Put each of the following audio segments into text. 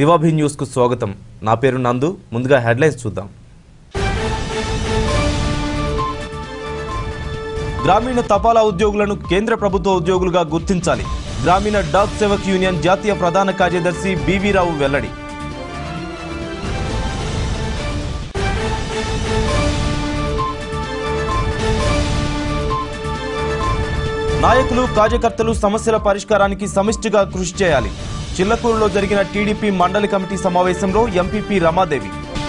శివాభి news కు స్వాగతం. నా పేరు నందు. ముందుగా హెడ్లైన్స్ చూద్దాం. గ్రామీణ తపాలా ఉద్యోగులను కేంద్ర ప్రభుత్వ ఉద్యోగులుగా గుర్తించాలి. గ్రామీణ డాక్ సేవక్ యూనియన్ జాతీయ ప్రధాన కార్యదర్శి బివి రావు వెల్లడి. నాయకులు కార్యకర్తలు సమస్యల పరిష్కారానికి సమిష్టిగా కృషి చేయాలి. చిల్లకూరులో జరిగిన టీడీపీ మండలి కమిటీ సమావేశంలో ఎంపీపీ రమాదేవి.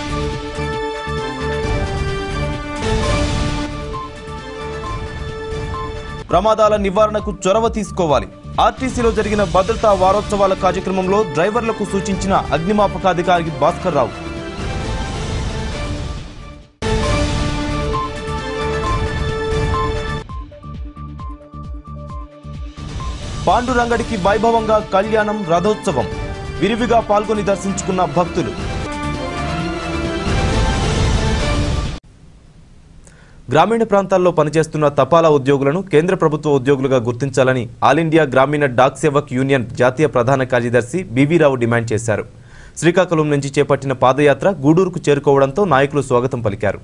ప్రమాదాల నివారణకు చొరవ తీసుకోవాలి. ఆర్టీసీలో జరిగిన భద్రతా వారోత్సవాల కార్యక్రమంలో డ్రైవర్లకు సూచించిన అగ్నిమాపకాధికారి భాస్కర్ రావు. పాండురంగడికి వైభవంగా కళ్యాణం, రథోత్సవం విరివిగా పాల్గొని దర్శించుకున్న భక్తులు. గ్రామీణ ప్రాంతాల్లో పనిచేస్తున్న తపాలా ఉద్యోగులను కేంద్ర ప్రభుత్వ ఉద్యోగులుగా గుర్తించాలని all India Gramin Dak Sevak Union జాతీయ ప్రధాన కార్యదర్శి బివి రావు డిమాండ్ చేశారు. శ్రీకాకుళం నుంచి చేపట్టిన పాదయాత్ర గూడూరుకు చేరుకోవడంతో నాయకులు స్వాగతం పలికారు.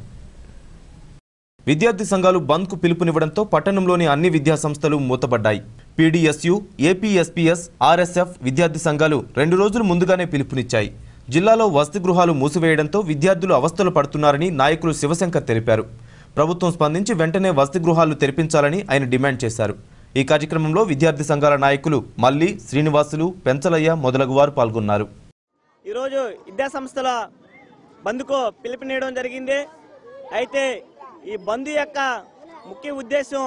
విద్యార్థి సంఘాలు బంద్కు పిలుపునివ్వడంతో పట్టణంలోని అన్ని విద్యా సంస్థలు మూతపడ్డాయి. పీడీఎస్యు, ఏపీఎస్పీఎస్, ఆర్ఎస్ఎఫ్ విద్యార్థి సంఘాలు 2 రోజులు ముందుగానే పిలుపునిచ్చాయి. జిల్లాలో వసతి గృహాలు మూసివేయడంతో విద్యార్థులు అవస్థలు పడుతున్నారని నాయకులు శివశంకర్ తెలిపారు. ప్రభుత్వం స్పందించి వెంటనే వసతి గృహాలు తెరిపించాలని ఆయన డిమాండ్ చేశారు. ఈ కార్యక్రమంలో విద్యార్థి సంఘాల నాయకులు మల్లి, శ్రీనివాసులు, పెంచలయ్య మొదలగు వారు పాల్గొన్నారు. ఈరోజు విద్యా సంస్థల బంద్కు పిలుపునివ్వడం జరిగింది. అయితే ఈ బంద్ యొక్క ముఖ్య ఉద్దేశం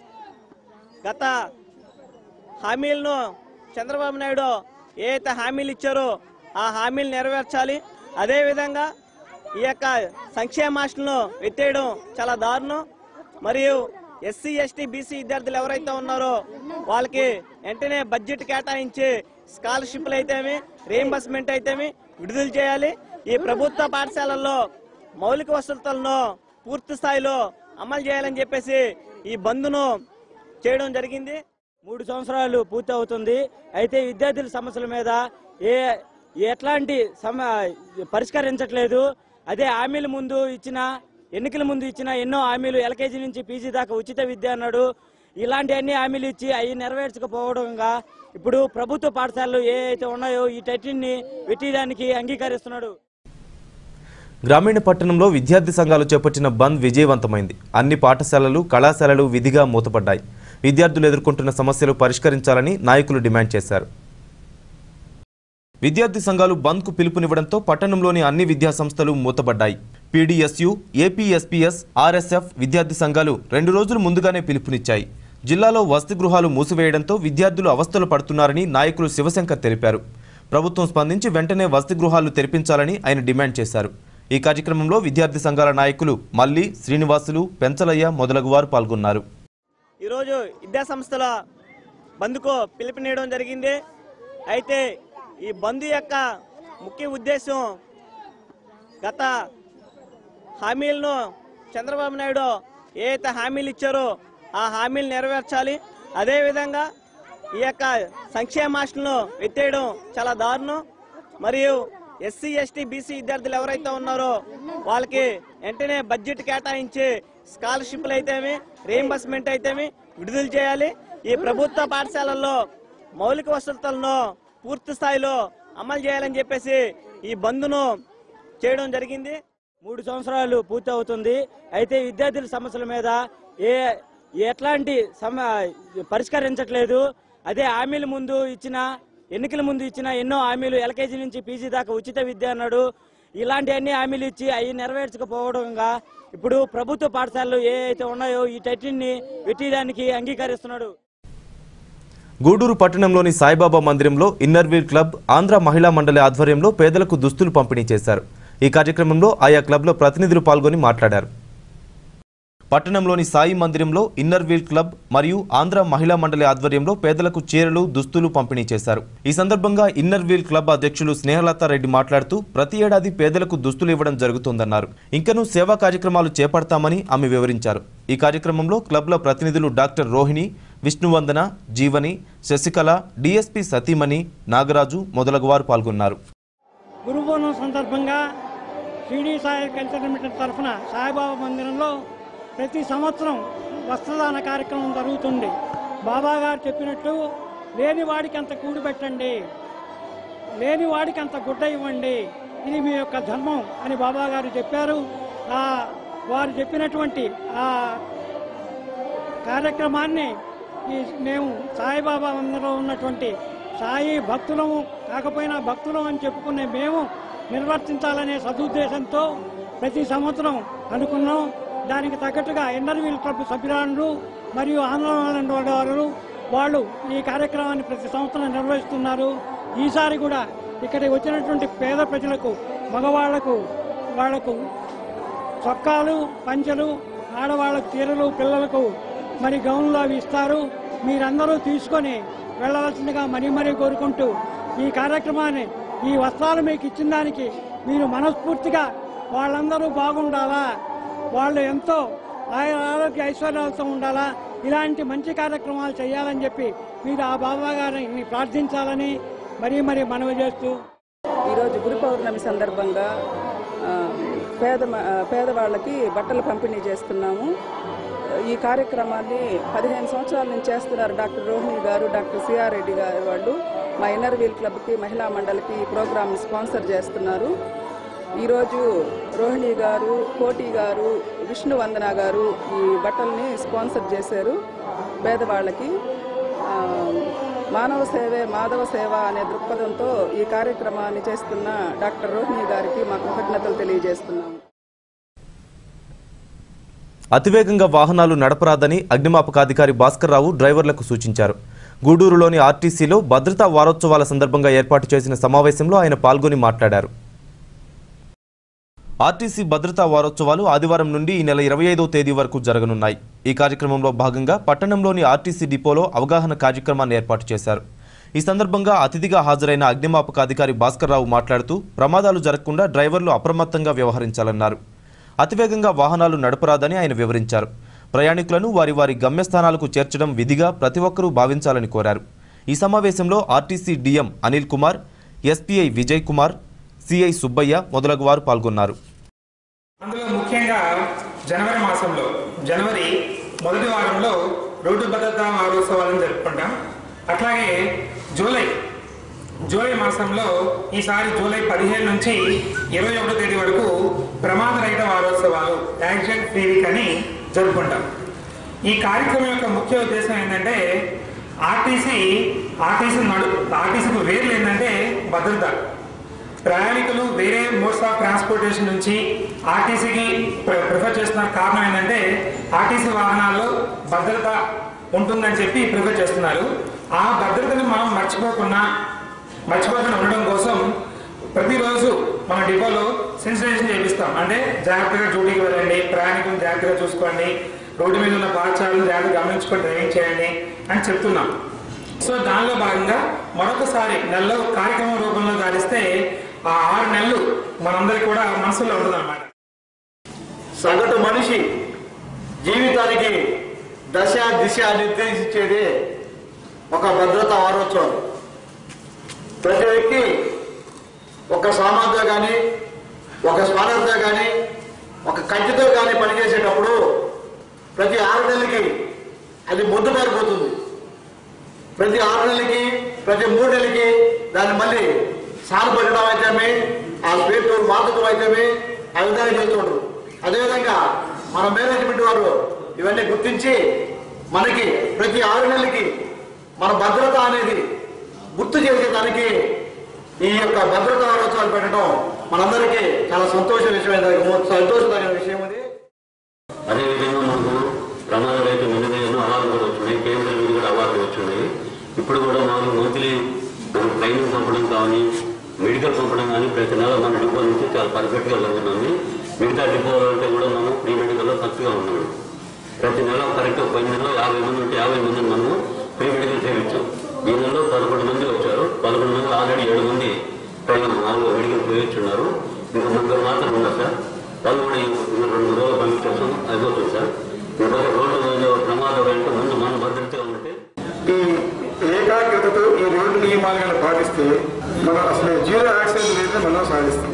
గత హామీలను చంద్రబాబు నాయుడు ఏదైతే హామీలు ఇచ్చారో ఆ హామీలు నెరవేర్చాలి. అదేవిధంగా ఈ యొక్క సంక్షేమ హాస్టల్ను ఎత్తేయడం చాలా దారుణం. మరియు ఎస్సీ, ఎస్టీ, బీసీ విద్యార్థులు ఎవరైతే ఉన్నారో వాళ్ళకి వెంటనే బడ్జెట్ కేటాయించి స్కాలర్షిప్లు అయితేమి, రీయింబర్స్మెంట్ అయితేమి విడుదల చేయాలి. ఈ ప్రభుత్వ పాఠశాలల్లో మౌలిక వసతులను పూర్తి స్థాయిలో అమలు చేయాలని చెప్పేసి ఈ బంద్ను చేయడం జరిగింది. 3 సంవత్సరాలు పూర్తి అవుతుంది. అయితే విద్యార్థుల సమస్యల మీద ఎట్లాంటి పరిష్కరించట్లేదు. అదే హామీల ముందు ఇచ్చిన, ఎన్నికల ముందు ఇచ్చిన ఎన్నో హామీలు, ఎల్కేజీ నుంచి పీజీ దాకా ఉచిత విద్య అన్నాడు. ఇలాంటి అన్ని హామీలు ఇచ్చి అవి నెరవేర్చకపోవడంగా ఇప్పుడు ప్రభుత్వ పాఠశాలలు ఏవైతే ఉన్నాయో ఈ టైటిల్ని పెట్టడానికి అంగీకరిస్తున్నాడు. గ్రామీణ పట్టణంలో విద్యార్థి సంఘాలు చేపట్టిన బంద్ విజయవంతమైంది. అన్ని పాఠశాలలు, కళాశాలలు విధిగా మూతపడ్డాయి. విద్యార్థులు ఎదుర్కొంటున్న సమస్యలు పరిష్కరించాలని నాయకులు డిమాండ్ చేశారు. విద్యార్థి సంఘాలు బంద్కు పిలుపునివ్వడంతో పట్టణంలోని అన్ని విద్యా సంస్థలు మూతపడ్డాయి. పీడీఎస్యు, ఏపీఎస్పీఎస్, ఆర్ఎస్ఎఫ్ విద్యార్థి సంఘాలు 2 రోజులు ముందుగానే పిలుపునిచ్చాయి. జిల్లాలో వసతి గృహాలు మూసివేయడంతో విద్యార్థులు అవస్థలు పడుతున్నారని నాయకులు శివశంకర్ తెలిపారు. ప్రభుత్వం స్పందించి వెంటనే వసతి గృహాలు తెరిపించాలని ఆయన డిమాండ్ చేశారు. ఈ కార్యక్రమంలో విద్యార్థి సంఘాల నాయకులు మల్లి, శ్రీనివాసులు, పెంచలయ్య మొదలగు వారు పాల్గొన్నారు. ఈరోజు విద్యా సంస్థల బంద్కు పిలుపునివ్వడం జరిగింది. అయితే ఈ బంద్ యొక్క ముఖ్య ఉద్దేశం గత హామీలను చంద్రబాబు నాయుడు ఏదైతే హామీలు ఇచ్చారో ఆ హామీలు నెరవేర్చాలి. అదేవిధంగా ఈ యొక్క సంక్షేమ హాస్టల్ను ఎత్తేయడం చాలా దారుణం. మరియు ఎస్సీ, ఎస్టీ, బీసీ విద్యార్థులు ఎవరైతే ఉన్నారో వాళ్ళకి వెంటనే బడ్జెట్ కేటాయించి స్కాలర్షిప్లు అయితేమి, రీయింబర్స్మెంట్ అయితేమి విడుదల చేయాలి. ఈ ప్రభుత్వ పాఠశాలల్లో మౌలిక వసతులను పూర్తి స్థాయిలో అమలు చేయాలని చెప్పేసి ఈ బంద్ను చేయడం జరిగింది. 3 సంవత్సరాలు పూర్తి అవుతుంది. అయితే విద్యార్థుల సమస్యల మీద ఎట్లాంటి పరిష్కరించట్లేదు. అదే హామీల ముందు ఇచ్చిన, ఎన్నికల ముందు ఇచ్చిన ఎన్నో హామీలు, ఎల్కేజీ నుంచి పీజీ దాకా ఉచిత విద్య అన్నాడు. ఇలాంటి అన్ని హామీలు ఇచ్చి అవి నెరవేర్చకపోవడంగా ఇప్పుడు ప్రభుత్వ పాఠశాలలు ఏవైతే ఉన్నాయో ఈ టైటిల్ని పెట్టడానికి అంగీకరిస్తున్నాడు. గూడూరు పట్టణంలోని సాయిబాబా మందిరంలో ఇన్నర్వీల్ క్లబ్, ఆంధ్ర మహిళా మండలి ఆధ్వర్యంలో పేదలకు దుస్తులు పంపిణీ చేశారు. ఈ కార్యక్రమంలో ఆయా క్లబ్ల ప్రతినిధులు పాల్గొని మాట్లాడారు. పట్టణంలోని సాయి మందిరంలో ఇన్నర్వీల్ క్లబ్ మరియు ఆంధ్ర మహిళా మండలి ఆధ్వర్యంలో పేదలకు చీరలు, దుస్తులు పంపిణీ చేశారు. ఈ సందర్భంగా ఇన్నర్వీల్ క్లబ్ అధ్యక్షులు స్నేహలతా రెడ్డి మాట్లాడుతూ ప్రతి ఏడాది పేదలకు దుస్తులు ఇవ్వడం జరుగుతుందన్నారు. ఇంకనూ సేవా కార్యక్రమాలు చేపడతామని ఆమె వివరించారు. ఈ కార్యక్రమంలో క్లబ్ల ప్రతినిధులు డాక్టర్ రోహిణి, విష్ణువందన, జీవని, శశికళ, డిఎస్పీ సతీమణి, నాగరాజు మొదలగువారు పాల్గొన్నారు. గురుపూర్ణం సందర్భంగా షిరిడి సాయి కల్చరల్ లిమిటెడ్ తరఫున సాయిబాబా మందిరంలో ప్రతి సంవత్సరం వస్త్రదాన కార్యక్రమం జరుగుతుంది. బాబా గారు చెప్పినట్టు లేని వాడికి అంత కూడి పెట్టండి, లేని వాడికి అంత గుడ్డ ఇవ్వండి, ఇది మీ యొక్క ధర్మం అని బాబా గారు చెప్పారు. వారు చెప్పినటువంటి ఆ కార్యక్రమాన్ని మేము సాయిబాబా మందిరంలో ఉన్నటువంటి సాయి భక్తులము కాకపోయినా భక్తులం అని చెప్పుకునే మేము నిర్వర్తించాలనే సదుద్దేశంతో ప్రతి సంవత్సరం అనుకున్నాం. దానికి తగ్గట్టుగా ఎన్ఆర్వీల్ క్లబ్ సభ్యురాలు మరియు ఆందోళన వాళ్ళు ఈ కార్యక్రమాన్ని ప్రతి సంవత్సరం నిర్వహిస్తున్నారు. ఈసారి కూడా ఇక్కడికి వచ్చినటువంటి పేద ప్రజలకు, మగవాళ్లకు వాళ్లకు చొక్కాలు, పంచెలు, ఆడవాళ్లకు చీరలు, పిల్లలకు మరి గౌన్లు అవి ఇస్తారు. మీరందరూ తీసుకొని వెళ్ళవలసిందిగా మరీ కోరుకుంటూ ఈ కార్యక్రమాన్ని, ఈ వస్త్రాలు మీకు ఇచ్చిన దానికి మీరు మనస్ఫూర్తిగా వాళ్ళందరూ బాగుండాలా, వాళ్ళు ఎంతో ఆరోగ్య ఐశ్వర్యాలతో ఉండాలా, ఇలాంటి మంచి కార్యక్రమాలు చేయాలని చెప్పి మీరు ఆ బాబా గారిని ప్రార్థించాలని మరీ మనవి చేస్తూ ఈరోజు గురు పౌర్ణమి సందర్భంగా పేదవాళ్ళకి బట్టలు పంపిణీ చేస్తున్నాము. ఈ కార్యక్రమాన్ని 15 సంవత్సరాల నుంచి చేస్తున్నారు డాక్టర్ రోహిణి గారు, డాక్టర్ సిఆర్ రెడ్డి గారు. వాళ్ళు మా ఎన్ఆర్వీల్ క్లబ్కి, మహిళా మండలికి ఈ ప్రోగ్రామ్ స్పాన్సర్ చేస్తున్నారు. ఈరోజు రోహిణి గారు, కోటి గారు, విష్ణువందన గారు ఈ బట్టల్ని స్పాన్సర్ చేశారు. పేదవాళ్ళకి మానవ సేవే మాధవ సేవ అనే దృక్పథంతో ఈ కార్యక్రమాన్ని చేస్తున్న డాక్టర్ రోహిణి గారికి మా కృతజ్ఞతలు తెలియజేస్తున్నాము. అతివేగంగా వాహనాలు నడపరాదని అగ్నిమాపక అధికారి భాస్కర్ రావు డ్రైవర్లకు సూచించారు. గూడూరులోని ఆర్టీసీలో భద్రతా వారోత్సవాల సందర్భంగా ఏర్పాటు చేసిన సమావేశంలో ఆయన పాల్గొని మాట్లాడారు. ఆర్టీసీ భద్రతా వారోత్సవాలు ఆదివారం నుండి ఈ నెల 25వ తేదీ వరకు జరగనున్నాయి. ఈ కార్యక్రమంలో భాగంగా పట్టణంలోని ఆర్టీసీ డిపోలో అవగాహన కార్యక్రమాన్ని ఏర్పాటు చేశారు. ఈ సందర్భంగా అతిథిగా హాజరైన అగ్నిమాపక అధికారి భాస్కర్ రావు మాట్లాడుతూ ప్రమాదాలు జరగకుండా డ్రైవర్లు అప్రమత్తంగా వ్యవహరించాలన్నారు. అతివేగంగా వాహనాలు నడపరాదని ఆయన వివరించారు. ప్రయాణికులను వారి గమ్యస్థానాలకు చేర్చడం విధిగా ప్రతి ఒక్కరూ భావించాలని కోరారు. ఈ సమావేశంలో RTC DM Anil Kumar, SPI Vijay Kumar, CI Subbaiah మొదలగు వారు పాల్గొన్నారు. అందులో ముఖ్యంగా జనవరి మాసంలో మొదటి వారంలో రోడ్డు భద్రతా వారోత్సవాలను జరుపుకుంటాం. అట్లాగే జూలై మాసంలో ఈసారి జూలై 15 నుంచి 21వ తేదీ వరకు ప్రమాద రహిత వారోత్సవాలు, యాక్సిడెంట్ ఫ్రీ వీక్ అని జరుపుకుంటాం. ఈ కార్యక్రమం యొక్క ముఖ్య ఉద్దేశం ఏంటంటే ఆర్టీసీకి వేర్లు ఏంటంటే భద్రత. ప్రయాణికులు వేరే మోడ్స్ ఆఫ్ ట్రాన్స్పోర్టేషన్ నుంచి ఆర్టీసీకి ప్రిఫర్ చేస్తున్న కారణం ఏంటంటే ఆర్టీసీ వాహనాల్లో భద్రత ఉంటుందని చెప్పి ప్రిఫర్ చేస్తున్నారు. ఆ భద్రతను మనం మర్చిపోకుండా ఉండడం కోసం ప్రతిరోజు మన డిపోలో సెన్సిటైజేషన్ చేపిస్తాం. అంటే జాగ్రత్తగా డ్యూటీకి వెళ్ళండి, ప్రయాణికులను జాగ్రత్తగా చూసుకోండి, రోడ్డు మీద ఉన్న పాఠశాలను జాగ్రత్తగా గమనించుకొని డ్రైవింగ్ చేయండి అని చెప్తున్నాం. సో దానిలో భాగంగా మరొకసారి నెలలో కార్యక్రమం రూపంలో గాలిస్తే ఆ 6 నెలలు మనందరికీ కూడా మనసులో ఉంటుంది అన్నమాట. సగటు మనిషి జీవితానికి దశ దిశ నిర్దేశించేది ఒక భద్రతా వారోత్సవం. ప్రతి వ్యక్తి ఒక సామాన్తో కానీ, ఒక స్పానర్తో కానీ, ఒక కంటితో కానీ పనిచేసేటప్పుడు ప్రతి 6 నెలలకి అది మొద్దు మారిపోతుంది. ప్రతి 6 నెలలకి, ప్రతి 3 నెలలకి దాన్ని మళ్ళీ సాగు పెట్టడం అయితేమే, ఆ స్పేర్ టూర్ మార్చడం అయితేమే ఆ విధంగా చేస్తుంటారు. అదేవిధంగా మన మేనేజ్మెంట్ వారు ఇవన్నీ గుర్తించి మనకి ప్రతి 6 నెలలకి మన భద్రత అనేది గుర్తు చేసేదానికి ఈ యొక్క భద్రతా వారోత్సవాలు పెట్టడం మనందరికీ చాలా సంతోషదగిన విషయం అది. అదేవిధంగా మనకు ప్రమాద రైతు నిన్నదైన అవార్డు కూడా వచ్చినాయి, కేంద్ర మీద కూడా అవార్డు వచ్చినాయి. ఇప్పుడు కూడా మనం మంత్లీ ట్రైనింగ్ పంపడం కానీ, మెడికల్ పంపడం కానీ ప్రతి నెల మన డిపో నుంచి చాలా పర్ఫెక్ట్గా జరుగుతుంది. మిగతా డిపోలు అంటే కూడా మనం ప్రీ మెడికల్లో తక్కువగా ఉన్నాము. ప్రతి నెల కరెక్ట్గా పోయిన నెలలో 50 మంది ఉంటే 50 మందిని మనము ప్రీ మెడికల్ చేయించాం. ఈ నెలలో 11 మంది వచ్చారు. 11 మంది ఆల్రెడీ 7 మంది ట్రైనింగ్ మెడికల్ పోయించున్నారు. ఇంకా 3 మాత్రం ఉన్నారు సార్. వాళ్ళు కూడా 2 రోజులు పంపించేస్తాం, అయిపోతుంది సార్. ఇకపోతే రోడ్డు మీద ప్రమాదం అంటే ముందు మనం భద్రతగా ఉంటే ఈ ఏకాగ్రతతో ఈ రోడ్డు నియమాలను పాటిస్తే మనం అసలు జీరో యాక్సిడెంట్ రేట్ మనం సాధిస్తాం.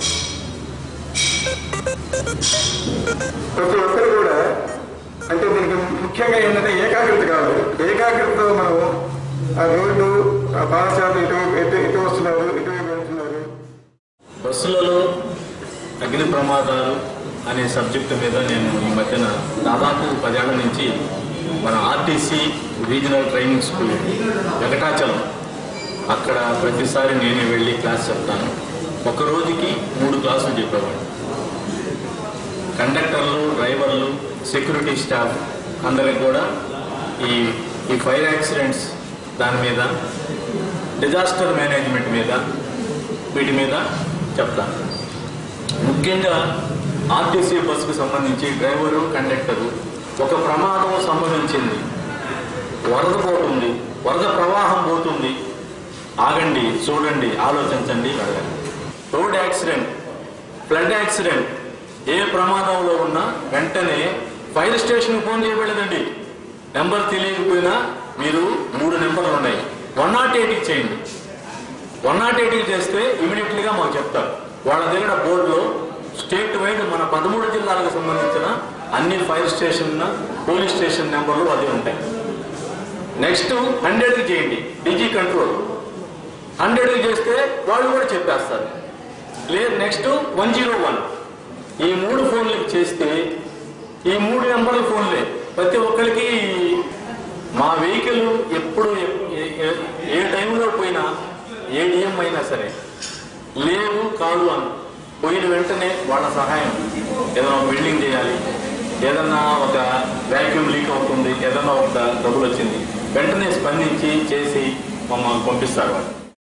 ప్రతి ఒక్కరు కూడా అంటే దీనికి ముఖ్యంగా ఏంటంటే ఏకాగ్రత కావాలి. ఏకాగ్రతతో మనం ఆ రోడ్డు ఆ పాఠశాల ఇటు వస్తున్నారు, ఇటువైపు వెళ్తున్నారు. బస్సులలో అగ్ని ప్రమాదాలు అనే సబ్జెక్టు మీద నేను ఈ మధ్యన దాదాపు 10 ఏళ్ల నుంచి మన RTC regional training school Venkatachalam అక్కడ ప్రతిసారి నేనే వెళ్ళి క్లాస్ చెప్తాను. ఒక రోజుకి 3 క్లాసులు చెప్పేవాడు. కండక్టర్లు, డ్రైవర్లు, సెక్యూరిటీ స్టాఫ్ అందరికి కూడా ఈ ఫైర్ యాక్సిడెంట్స్ దాని మీద, డిజాస్టర్ మేనేజ్మెంట్ మీద, వీటి మీద చెప్తాను. ముఖ్యంగా ఆర్టీసీ బస్సుకు సంబంధించి డ్రైవరు, కండక్టరు ఒక ప్రమాదం సంభవించింది, వరద పోతుంది, వరద ప్రవాహం పోతుంది, ఆగండి, చూడండి, ఆలోచించండి, అడగండి. రోడ్ యాక్సిడెంట్, ఫ్లడ్ యాక్సిడెంట్, ఏ ప్రమాదంలో ఉన్నా వెంటనే ఫైర్ స్టేషన్కి ఫోన్ చేయబడదండి. నెంబర్ తెలియకపోయినా మీరు 3 నెంబర్లు ఉన్నాయి, 108కి చేయండి. 108కి చేస్తే ఇమీడియట్లీగా మాకు చెప్తారు. వాళ్ళ దగ్గర బోర్డులో స్టేట్ వైడ్ మన 13 జిల్లాలకు సంబంధించిన అన్ని ఫైర్ స్టేషన్, పోలీస్ స్టేషన్ నెంబర్లు అదే ఉంటాయి. నెక్స్ట్ 100కి చేయండి, డిజీ కంట్రోల్. 100కి చేస్తే వాళ్ళు కూడా చెప్పేస్తారు. లేదు నెక్స్ట్ 101. ఈ 3 ఫోన్లకి చేస్తే ఈ 3 నెంబర్ల ఫోన్లే ప్రతి ఒక్కరికి. మా వెహికల్ ఎప్పుడు ఏ టైంలో పోయినా, ఏ డిఎం అయినా సరే లేవు కాదు అని పోయిన వెంటనే వాళ్ళ సహాయం, ఏదైనా బిల్డింగ్ చేయాలి, ఏదన్నా ఒక వ్యాక్యూమ్ లీక్ అవుతుంది, ఏదన్నా ఒక డబ్బులు వచ్చింది, వెంటనే స్పందించి చేసి మమ్మల్ని పంపిస్తారు వాళ్ళు.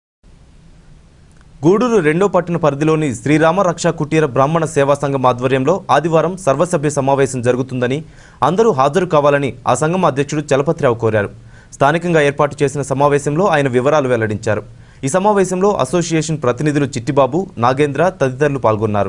గూడూరు 2వ పట్టణ పరిధిలోని శ్రీరామ రక్షా కుటీర బ్రాహ్మణ సేవా సంఘం ఆధ్వర్యంలో ఆదివారం సర్వసభ్య సమావేశం జరుగుతుందని, అందరూ హాజరు కావాలని ఆ సంఘం అధ్యక్షుడు చలపతిరావు కోరారు. స్థానికంగా ఏర్పాటు చేసిన సమావేశంలో ఆయన వివరాలు వెల్లడించారు. ఈ సమావేశంలో అసోసియేషన్ ప్రతినిధులు చిట్టిబాబు, నాగేంద్ర తదితరులు పాల్గొన్నారు.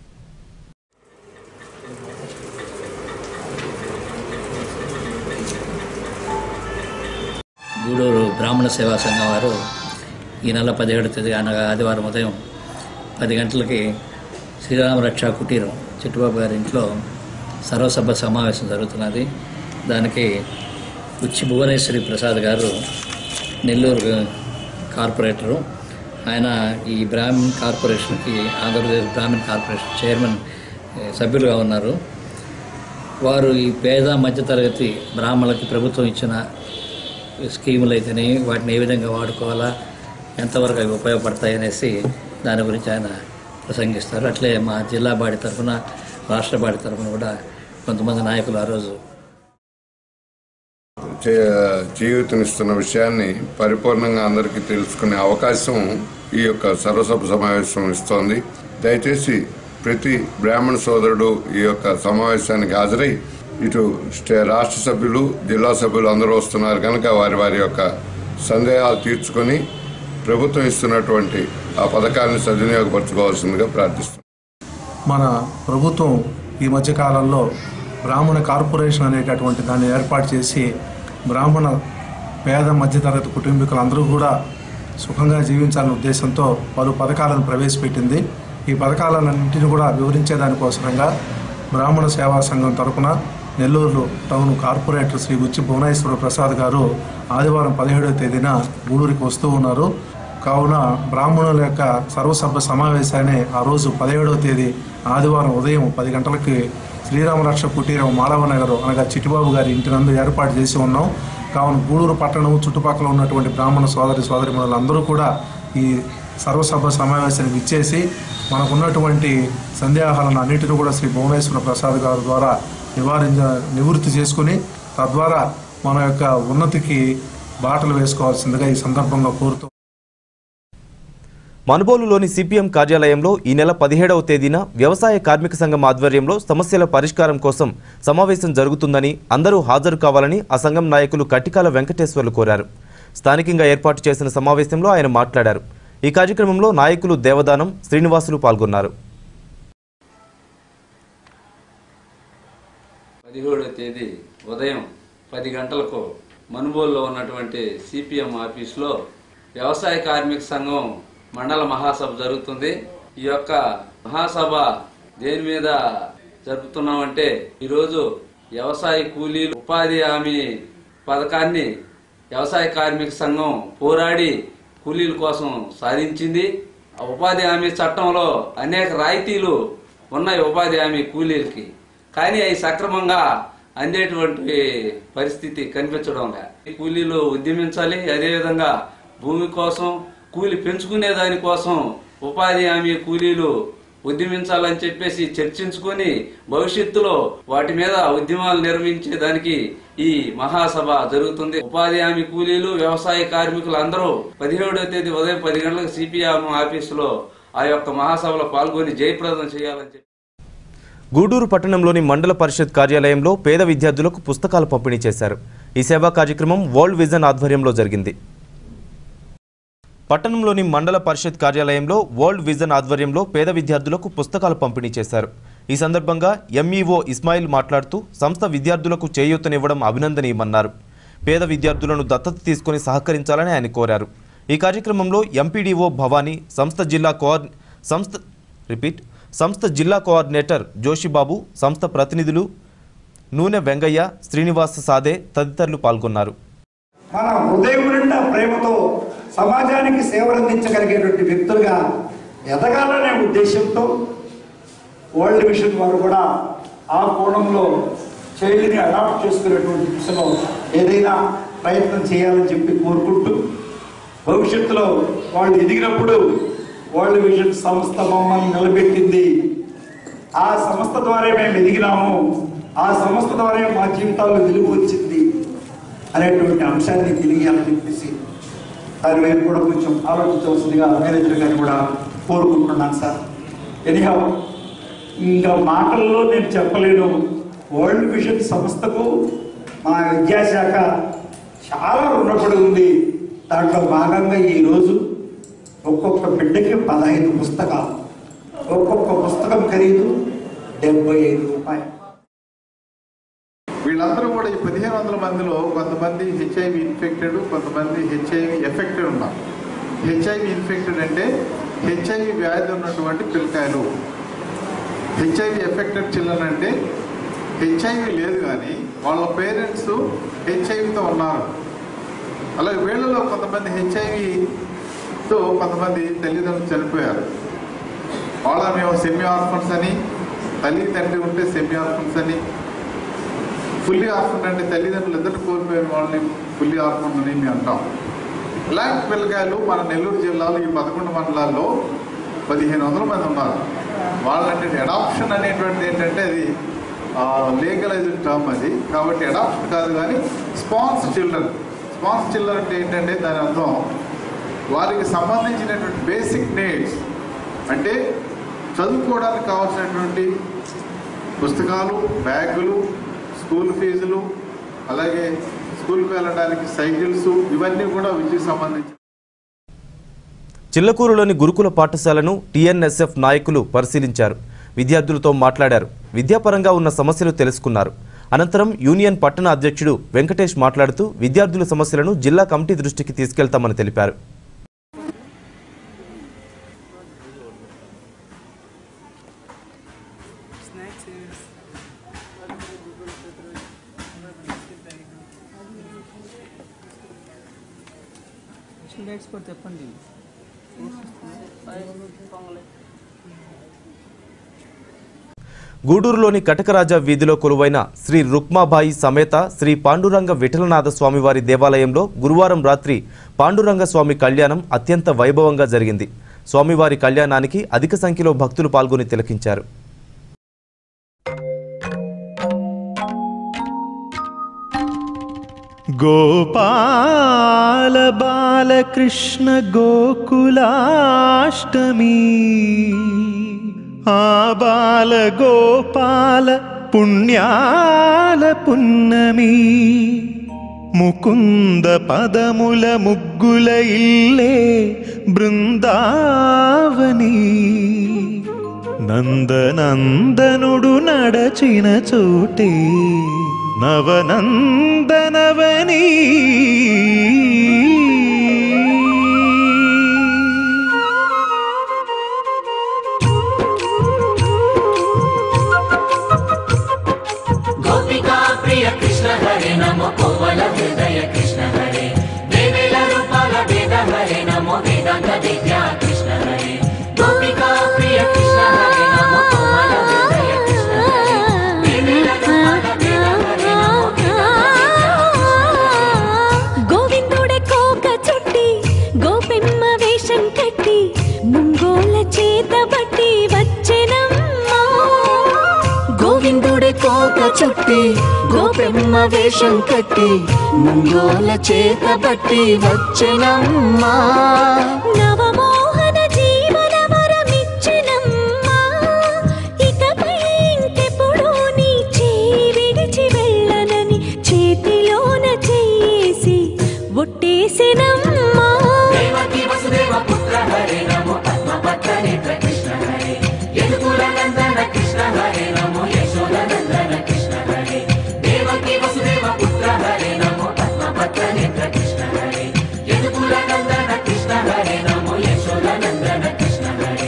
గూడూరు బ్రాహ్మణ సేవా సంఘం వారు ఈ నెల 17వ తేదీ అనగా ఆదివారం ఉదయం 10 గంటలకి శ్రీరామ రక్షా కుటీరం చిట్టుబాబు గారి ఇంట్లో సర్వసభ సమావేశం జరుగుతున్నది. దానికి ఉచ్చి భువనేశ్వరి ప్రసాద్ గారు నెల్లూరు కార్పొరేటరు, ఆయన ఈ బ్రాహ్మణ్ కార్పొరేషన్కి, ఆంధ్రప్రదేశ్ బ్రాహ్మణ్ కార్పొరేషన్ చైర్మన్ సభ్యులుగా ఉన్నారు. వారు ఈ పేద మధ్యతరగతి బ్రాహ్మణులకి ప్రభుత్వం ఇచ్చిన స్కీములు అయితేనే వాటిని ఏ విధంగా వాడుకోవాలా, ఎంతవరకు అవి ఉపయోగపడతాయి అనేసి దాని గురించి ఆయన ప్రసంగిస్తారు. అట్లే మా జిల్లా బాడీ తరఫున, రాష్ట్ర బాడీ తరఫున కూడా కొంతమంది నాయకులు ఆ రోజు జీవితమిస్తున్న విషయాన్ని పరిపూర్ణంగా అందరికీ తెలుసుకునే అవకాశం ఈ యొక్క సర్వసభ సమావేశం ఇస్తోంది. దయచేసి ప్రతి బ్రాహ్మణ సోదరుడు ఈ యొక్క సమావేశానికి హాజరై, ఇటు రాష్ట్ర సభ్యులు, జిల్లా సభ్యులు అందరూ వస్తున్నారు కనుక వారి వారి యొక్క సందేహాలు తీర్చుకొని ప్రభుత్వం ఇస్తున్నటువంటి ఆ పథకాన్ని సద్వినియోగపరచుకోవాల్సిందిగా ప్రార్థిస్తున్నాం. మన ప్రభుత్వం ఈ మధ్యకాలంలో బ్రాహ్మణ కార్పొరేషన్ అనేటటువంటి దాన్ని ఏర్పాటు చేసి బ్రాహ్మణ పేద మధ్యతరగతి కుటుంబీకులందరూ కూడా సుఖంగా జీవించాలనే ఉద్దేశంతో పలు పథకాలను ప్రవేశపెట్టింది. ఈ పథకాలన్నింటినీ కూడా వివరించే దానికోసంగా బ్రాహ్మణ సేవా సంఘం తరఫున నెల్లూరు టౌన్ కార్పొరేటర్ శ్రీ ఉచ్చి భువనేశ్వర ప్రసాద్ గారు ఆదివారం 17వ తేదీన గూడూరుకి వస్తూ ఉన్నారు. కావున బ్రాహ్మణుల యొక్క సర్వసభ్య సమావేశాన్ని ఆ రోజు 17వ తేదీ ఆదివారం ఉదయం 10 గంటలకి శ్రీరామరక్ష కుటీరం మాధవనగర్ అనగా చిట్టిబాబు గారి ఇంటి నందు ఏర్పాటు చేసి ఉన్నాం. కావున గూడూరు పట్టణం చుట్టుపక్కల ఉన్నటువంటి బ్రాహ్మణ సోదరిమణులందరూ కూడా ఈ సర్వసభ సమావేశానికి ఇచ్చేసి మనకున్నటువంటి సందేహాలను అన్నిటిని కూడా శ్రీ భువనేశ్వర ప్రసాద్ గారి ద్వారా నివృత్తి చేసుకుని తద్వారా మన యొక్క ఉన్నతికి బాటలు వేసుకోవాల్సిందిగా ఈ సందర్భంగా కోరుతూ మనుబోలులోని సిపిఎం కార్యాలయంలో ఈ నెల 17వ తేదీన వ్యవసాయ కార్మిక సంఘం ఆధ్వర్యంలో సమస్యల పరిష్కారం కోసం సమావేశం జరుగుతుందని, అందరూ హాజరు కావాలని ఆ సంఘం నాయకులు కట్టికాల వెంకటేశ్వర్లు కోరారు. స్థానికంగా ఏర్పాటు చేసిన సమావేశంలో ఆయన మాట్లాడారు. ఈ కార్యక్రమంలో నాయకులు దేవదానం, శ్రీనివాసులు పాల్గొన్నారు. 17వ తేదీ ఉదయం 10 గంటలకు మనుబోలులో ఉన్నటువంటి సిపిఎం ఆఫీసులో వ్యవసాయ కార్మిక సంఘం మండల మహాసభ జరుగుతుంది. ఈ యొక్క మహాసభ దేని మీద జరుపుతున్నామంటే ఈరోజు వ్యవసాయ కూలీలు ఉపాధి హామీ పథకాన్ని వ్యవసాయ కార్మిక సంఘం పోరాడి కూలీల కోసం సాధించింది. ఆ ఉపాధి హామీ చట్టంలో అనేక రాయితీలు ఉన్నాయి ఉపాధి హామీ కూలీలకి, కానీ అవి సక్రమంగా అందేటువంటి పరిస్థితి కనిపించడం లేదు. కూలీలు ఉద్యమించాలి. అదేవిధంగా భూమి కోసం కూలి పెంచుకునే దానికోసం ఉపాధి హామీ కూలీలు ఉద్యమించాలని చెప్పేసి చర్చించుకొని భవిష్యత్తులో వాటి మీద ఉద్యమాలు నిర్వహించేదానికి ఈ మహాసభ జరుగుతుంది. ఉపాధి హామీ కూలీలు వ్యవసాయ కార్మికులు అందరూ 17వ తేదీ ఉదయం 10 గంటలకు సిపిఎం ఆఫీసులో ఆ యొక్క మహాసభలో పాల్గొని జయప్రదం చేయాలని చెప్పి గూడూరు పట్టణంలోని మండల పరిషత్ కార్యాలయంలో పేద విద్యార్థులకు పుస్తకాలు పంపిణీ చేశారు. ఈ సేవా కార్యక్రమం వరల్డ్ విజన్ ఆధ్వర్యంలో జరిగింది. పట్టణంలోని మండల పరిషత్ కార్యాలయంలో వరల్డ్ విజన్ ఆధ్వర్యంలో పేద విద్యార్థులకు పుస్తకాలు పంపిణీ చేశారు. ఈ సందర్భంగా ఎంఈఓ ఇస్మాయిల్ మాట్లాడుతూ సంస్థ విద్యార్థులకు చేయూతనివ్వడం అభినందనీయమన్నారు. పేద విద్యార్థులను దత్తత తీసుకుని సహకరించాలని ఆయన కోరారు. ఈ కార్యక్రమంలో ఎంపీడీఓ భవానీ, సంస్థ జిల్లా కోఆర్డినేటర్ జోషిబాబు, సంస్థ ప్రతినిధులు నూనె వెంగయ్య, శ్రీనివాస సాదే తదితరులు పాల్గొన్నారు. మన హృదయం నిండా ప్రేమతో సమాజానికి సేవలు అందించగలిగేటువంటి వ్యక్తులుగా ఎదగాలనే ఉద్దేశంతో వరల్డ్ విజన్ వారు కూడా ఆ కోణంలో చైల్డ్ని అడాప్ట్ చేసుకునేటువంటి దిశలో ఏదైనా ప్రయత్నం చేయాలని చెప్పి కోరుకుంటూ భవిష్యత్తులో వాళ్ళు ఎదిగినప్పుడు వరల్డ్ విజన్ సంస్థ మమ్మల్ని నిలబెట్టింది, ఆ సంస్థ ద్వారా మేము ఎదిగినాము, ఆ సంస్థ ద్వారా మా జీవితాల్లో వెలుగు వచ్చింది అనేటువంటి అంశాన్ని తెలియాలని చెప్పేసి దాని వైపు కూడా కొంచెం ఆలోచించవలసిందిగా మేనేజర్ గారిని కూడా కోరుకుంటున్నాను సార్. ఎనిహౌ ఇంకా మాటల్లో నేను చెప్పలేను. వరల్డ్ విజన్ సంస్థకు మా విద్యాశాఖ చాలా రుణపడి ఉంది. దాంట్లో భాగంగా ఈరోజు ఒక్కొక్క బిడ్డకి 15 పుస్తకాలు, ఒక్కొక్క పుస్తకం ఖరీదు 75 రూపాయలు. వీళ్ళందరూ కూడా ఈ 1500 మందిలో కొంతమంది హెచ్ఐవి ఇన్ఫెక్టెడ్, కొంతమంది హెచ్ఐవి ఎఫెక్టెడ్ ఉన్నారు. హెచ్ఐవి ఇన్ఫెక్టెడ్ అంటే హెచ్ఐవి వ్యాధి ఉన్నటువంటి పిల్లకాయలు. హెచ్ఐవి ఎఫెక్టెడ్ చిల్డ్రన్ అంటే హెచ్ఐవి లేదు కానీ వాళ్ళ పేరెంట్స్ హెచ్ఐవితో ఉన్నారు. అలాగే వీళ్ళలో కొంతమంది హెచ్ఐవితో కొంతమంది తల్లిదండ్రులు చనిపోయారు. వాళ్ళ మేము సెమీ ఆర్ఫన్స్ అని, తల్లి తండ్రి ఉంటే సెమీ ఆర్ఫన్స్ అని, ఫుల్లీ ఆర్ఫన్ అంటే తల్లిదండ్రులు ఇద్దరు కోల్పోయిన వాళ్ళని ఫుల్లీ ఆర్ఫన్ అని మేము అంటాం. ఇలాంటి పిల్లకాయలు మన నెల్లూరు జిల్లాలో ఈ 11 మండలాల్లో 1500 మంది ఉన్నారు. వాళ్ళంటే అడాప్షన్ అనేటువంటిది ఏంటంటే అది లీగలైజ్డ్ టర్మ్ అది, కాబట్టి అడాప్షన్ కాదు కానీ స్పాన్స్ చిల్డ్రన్. స్పాన్స్ చిల్డ్రన్ అంటే ఏంటంటే దాని అర్థం వారికి సంబంధించినటువంటి బేసిక్ నీడ్స్ అంటే చదువుకోవడానికి కావాల్సినటువంటి పుస్తకాలు, బ్యాగులు, స్కూల్ ఫీజులు, అలాగే స్కూల్కి వెళ్ళడానికి సైకిల్స్, ఇవన్నీ కూడా విద్యకు సంబంధించి. చిల్లకూరులోని గురుకుల పాఠశాలను టీఎన్ఎస్ఎఫ్ నాయకులు పరిశీలించారు. విద్యార్థులతో మాట్లాడారు. విద్యాపరంగా ఉన్న సమస్యలు తెలుసుకున్నారు. అనంతరం యూనియన్ పట్టణ అధ్యక్షుడు వెంకటేష్ మాట్లాడుతూ విద్యార్థుల సమస్యలను జిల్లా కమిటీ దృష్టికి తీసుకెళ్తామని తెలిపారు. చెప్పండి. గూడూరులోని కటకరాజ వీధిలో కొలువైన శ్రీ రుక్మాబాయి సమేత శ్రీ పాండురంగ విఠలనాథ స్వామివారి దేవాలయంలో గురువారం రాత్రి పాండురంగ స్వామి కళ్యాణం అత్యంత వైభవంగా జరిగింది. స్వామివారి కళ్యాణానికి అధిక సంఖ్యలో భక్తులు పాల్గొని తిలకించారు. గోపాల బాలకృష్ణ గోకులాష్టమి ఆ బాల గోపాల పుణ్యాల పున్నమి ముకుంద పదముల ముగ్గుల ఇల్లే బృందావని నందనందనుడు నడచిన చోటే నవనందనవని మూట చుట్టి గోపెమ్మ వేషం కట్టి ముంగోల చేత బట్టి వచ్చెనమ్మా నవమోహన జీవన వరమిచ్చెనమ్మా ఇకపై ఇంకెప్పుడు నీ చేయి విడిచి వెళ్ళనని చేతిలోన చేసి ఒట్టేసెనమ్మా దేవకి వసుదేవ పుత్ర హరే నమో పద్మపత్ర నేత్ర కృష్ణ హరే యదుకుల నందన కృష్ణ హరే నమో యశోద నందన కృష్ణ హరే దేవకి వసుదేవ పుత్ర హరే నమో పద్మపత్ర నేత్ర కృష్ణ హరే యదుకుల నందన కృష్ణ హరే నమో యశోద నందన కృష్ణ హరే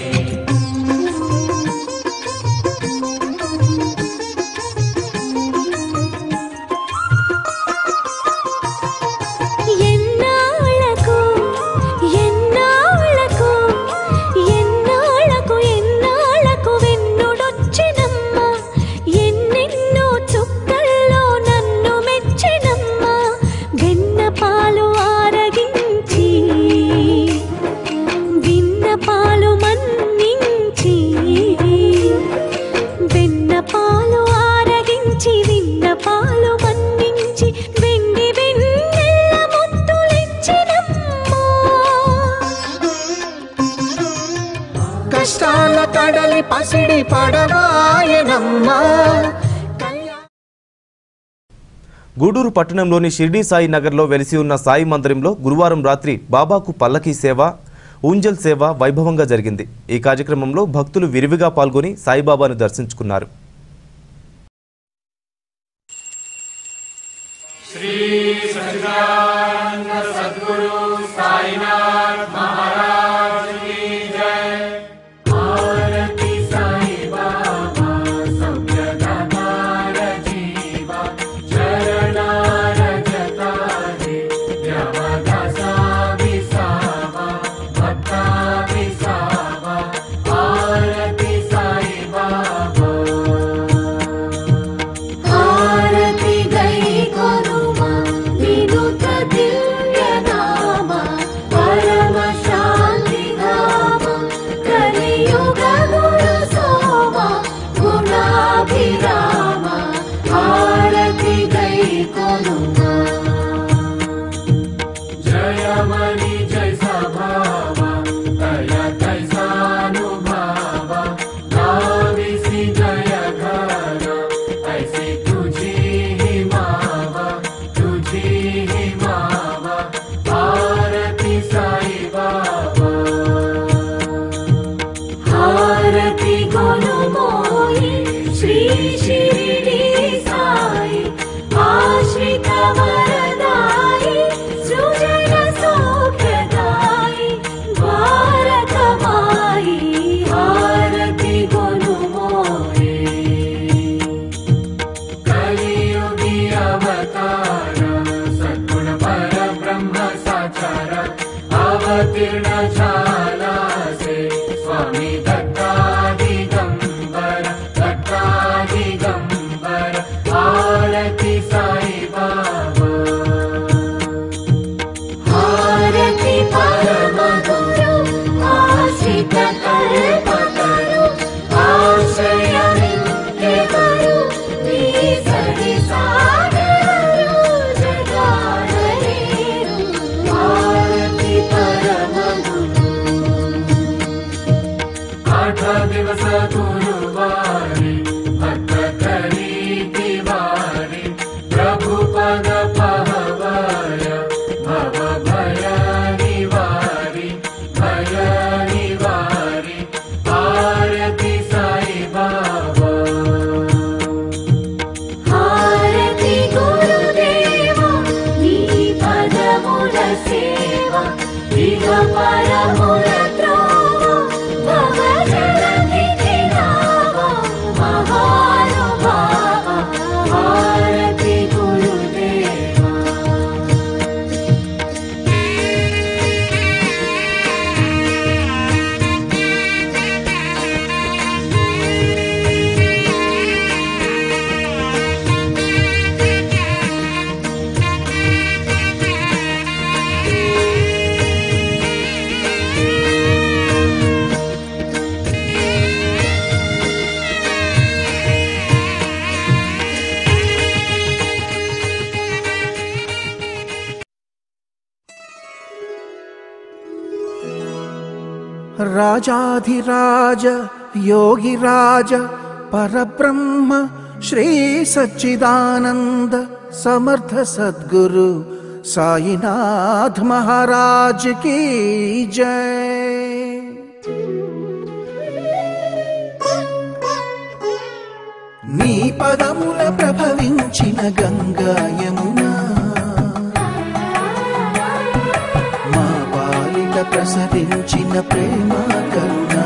ఎన్నాళ్ళకు ఎన్నాళ్ళకు ఎన్నాళ్ళకు ఎన్నాళ్ళకు వెన్నుడొచ్చినమ్మా ఎన్నెన్నో చుక్కల్లో నన్ను మెచ్చినమ్మా వెన్నపాలు ఆరగించి విన్నపాలు మన్నించి వెన్నపాలు ఆరగించి విన్నపాలు మన్నించి వెండి వెన్నెల్ల ముద్దులిచ్చినమ్మా కష్టాల కడలి పసిడి పడవాయనమ్మా గూడూరు పట్టణంలోని షిర్డీ సాయి నగర్లో వెలిసి ఉన్న సాయి మందిరంలో గురువారం రాత్రి బాబాకు పల్లకీ సేవ ఊంజల్ సేవ వైభవంగా జరిగింది. ఈ కార్యక్రమంలో భక్తులు విరివిగా పాల్గొని సాయిబాబాను దర్శించుకున్నారు. శ్రీ సచ్చిదానంద సద్గురు సాయినాథ్ మహారాజ్ की जय आरती साई बाबा सभ्यदातार जीवा चरणार जतारे देवदासा विसावा भक्ता विसावा आरती साई बाबा आरती गई कोनुमा विनुत दिव्य नामा परम शांति धामा कलियुग गुरु सोमा गुणाभिरामा आरती गई कोनुमा जय मणि जय सभावा दया तैसानुभावा नाविसी जय घरा ऐसी तुझी ही मावा तुझी ही मावा आरती साई बाबा आरती गुरु मोहि श्री शिरडी साई आश्रित वरदाई सृजन सौख्यदाई द्वारकमाई आरती गुरु मोहि कलियुगी अवतार सद्गुण पर ब्रह्म साचार अवतीर्ण झाला से स्वामी दत्तादिगंबर दत्तादिगंबर आरती साई बाबा आरती परम गुरु आश्रित कल्पतरु आश्रय नित्य गुरु वीसरि सागरु जगाडलेरु आरती परम गुरु आठ दिवस गुरुवारी भक्त करी दिवारी प्रभु पद पहवाय भव भय निवारी आरती साई बाबा आरती गुरुदेवा नी पदमुल सेवा इह परमुल त्रोवा भव जलधि नावा महा राजाधिराज योगिराज परब्रह्म श्री सच्चिदानंद समर्थ सद्गुरु साईनाथ महाराज की जय। నీ పదముల ప్రభవించిన గంగా యమునా మా బాలిక ప్రసరించిన ప్రేమ కరుణా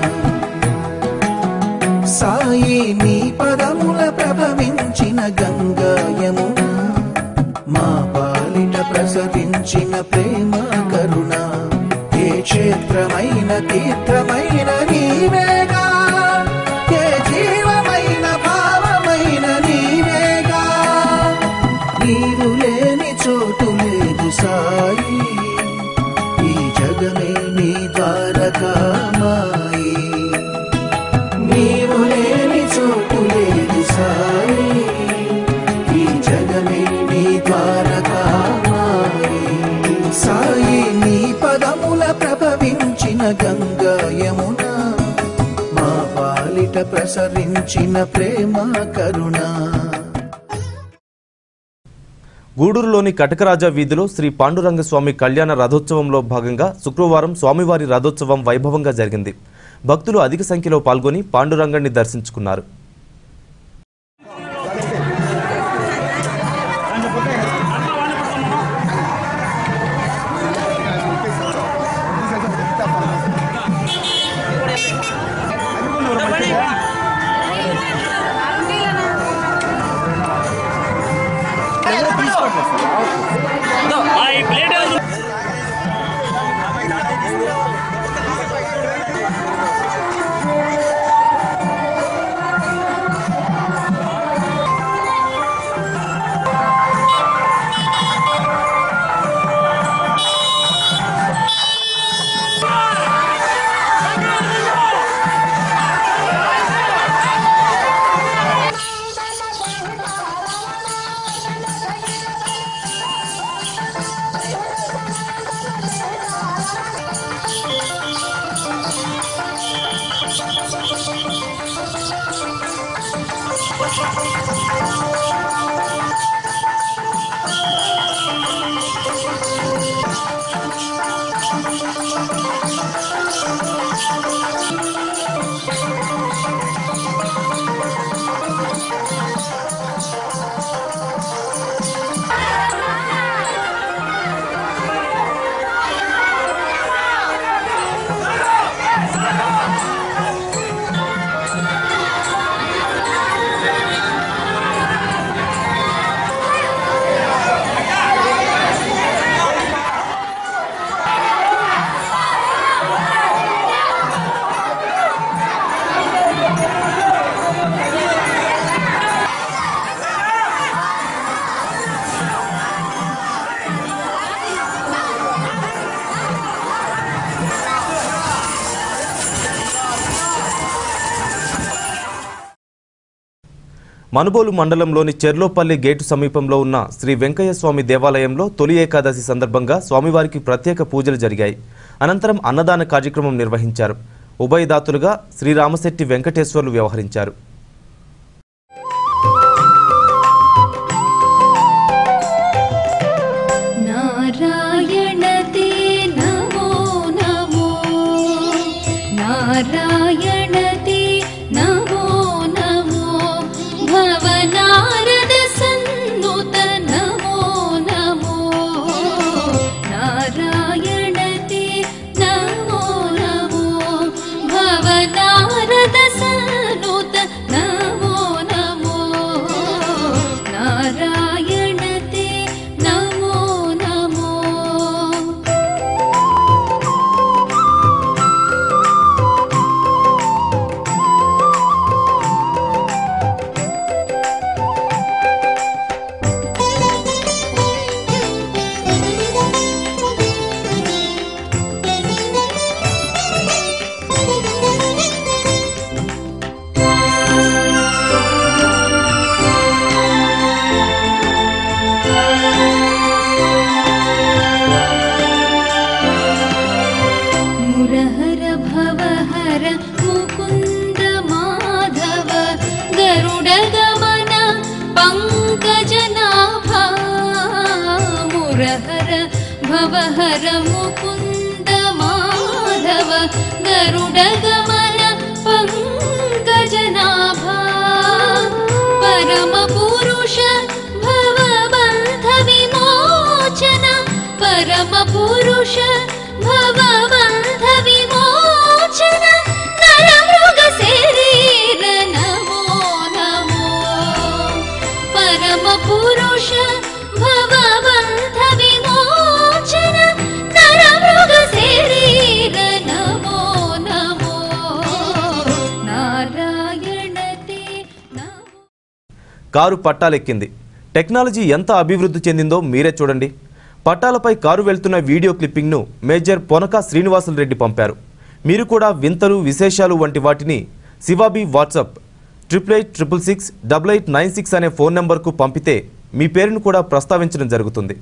సాయి నీ పదముల ప్రభవించిన గంగా యమునా మా బాలిక ప్రసరించిన ప్రేమ కరుణా ఏ క్షేత్రమైన తీర్థమైన నీవేగా ఏ జీవమైన భావమైన నీవేగా నీవు లేని చోటు లేదు సాయి ఈ జగమే నీ ద్వారకామాయి నీవు లేని చోటు లేదు సాయి ఈ జగమే నీ ద్వారకామాయి సాయి నీ పదముల ప్రభవించిన గంగా యమునా మా పాలిట ప్రసరించిన ప్రేమ కరుణా। గూడూరులోని కటకరాజా వీధిలో శ్రీ పాండురంగస్వామి కళ్యాణ రథోత్సవంలో భాగంగా శుక్రవారం స్వామివారి రథోత్సవం వైభవంగా జరిగింది। భక్తులు అధిక సంఖ్యలో పాల్గొని పాండురంగన్ని దర్శించుకున్నారు। మనుబోలు మండలంలోని చెర్లోపల్లి గేటు సమీపంలో ఉన్న శ్రీ వెంకయ్య స్వామి దేవాలయంలో తొలి ఏకాదశి సందర్భంగా స్వామివారికి ప్రత్యేక పూజలు జరిగాయి। అనంతరం అన్నదాన కార్యక్రమం నిర్వహించారు। ఉభయదాతులుగా శ్రీ రామశెట్టి వెంకటేశ్వర్లు వ్యవహరించారు। నారాయణతే నమో నమో నారాయణతే నమో నమో భవనారద సన్నుత నమో నమో నారాయణతే నమో నమో భవనారద సన్నుత गरुडगमन पंकजनाभा परमपुरुष भवबन्ध विमोचन परमपुरुष भवबन्ध विमोचन नरमृग शरीर नमो नमो परमपुरुष भवबन्ध विमोचन नरमृग शरीर नमो नमो नारायण ते नमो। కారు పట్టాలెక్కింది. టెక్నాలజీ ఎంత అభివృద్ధి చెందిందో మీరే చూడండి. పట్టాలపై కారు వెళ్తున్న వీడియో క్లిప్పింగ్ను మేజర్ పొనక శ్రీనివాసులు రెడ్డి పంపారు. మీరు కూడా వింతలు విశేషాలు వంటి వాటిని శివాబి వాట్సాప్ 88668896 అనే ఫోన్ నంబర్కు పంపితే మీ పేరును కూడా ప్రస్తావించడం జరుగుతుంది.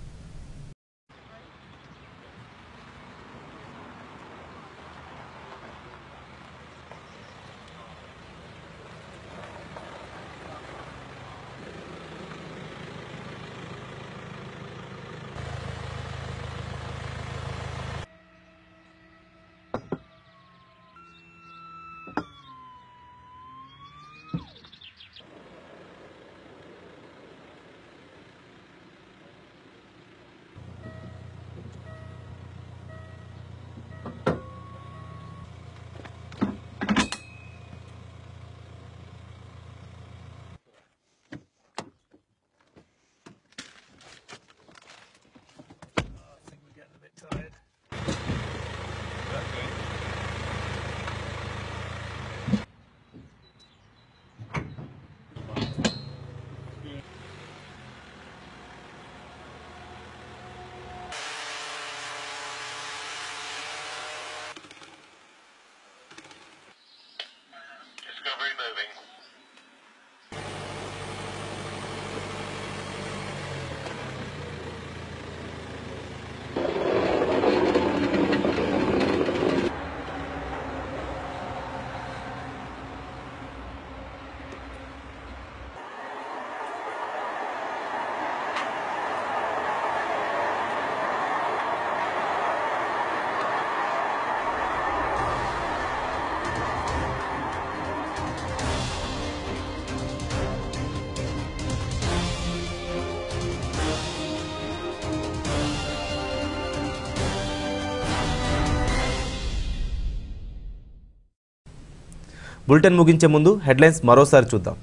బులెటిన్ ముగించే ముందు హెడ్లైన్స్ మరోసారి చూద్దాం.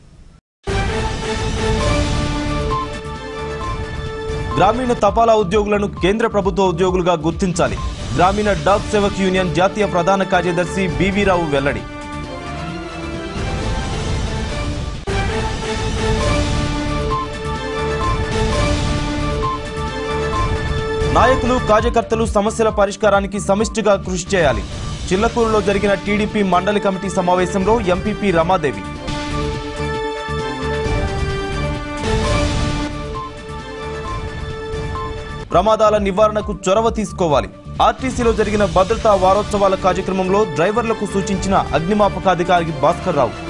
గ్రామీణ తపాలా ఉద్యోగులను కేంద్ర ప్రభుత్వ ఉద్యోగులుగా గుర్తించాలి. గ్రామీణ డాక్ సేవక్ యూనియన్ జాతీయ ప్రధాన కార్యదర్శి బివి రావు వెల్లడి. నాయకులు కార్యకర్తలు సమస్యల పరిష్కారానికి సమిష్టిగా కృషి చేయాలి. చిల్లకూరులో జరిగిన టీడీపీ మండలి కమిటీ సమావేశంలో ఎంపీపీ రమాదేవి. ప్రమాదాల నివారణకు చొరవ తీసుకోవాలి. ఆర్టీసీలో జరిగిన భద్రతా వారోత్సవాల కార్యక్రమంలో డ్రైవర్లకు సూచించిన అగ్నిమాపకాధికారి భాస్కర్ రావు.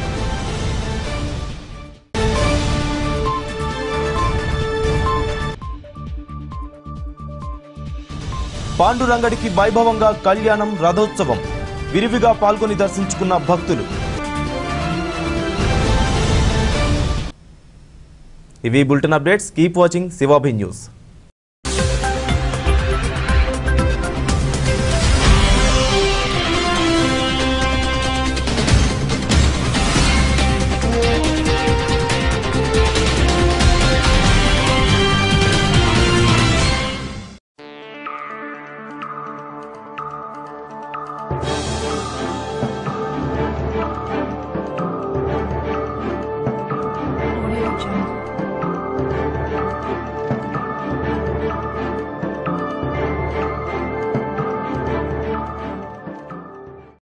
పాండురంగడికి వైభవంగా కళ్యాణం రథోత్సవం విరివిగా పాల్గొని దర్శించుకున్న భక్తులు. ఇవి bulletin updates. Keep watching Shivabhi news.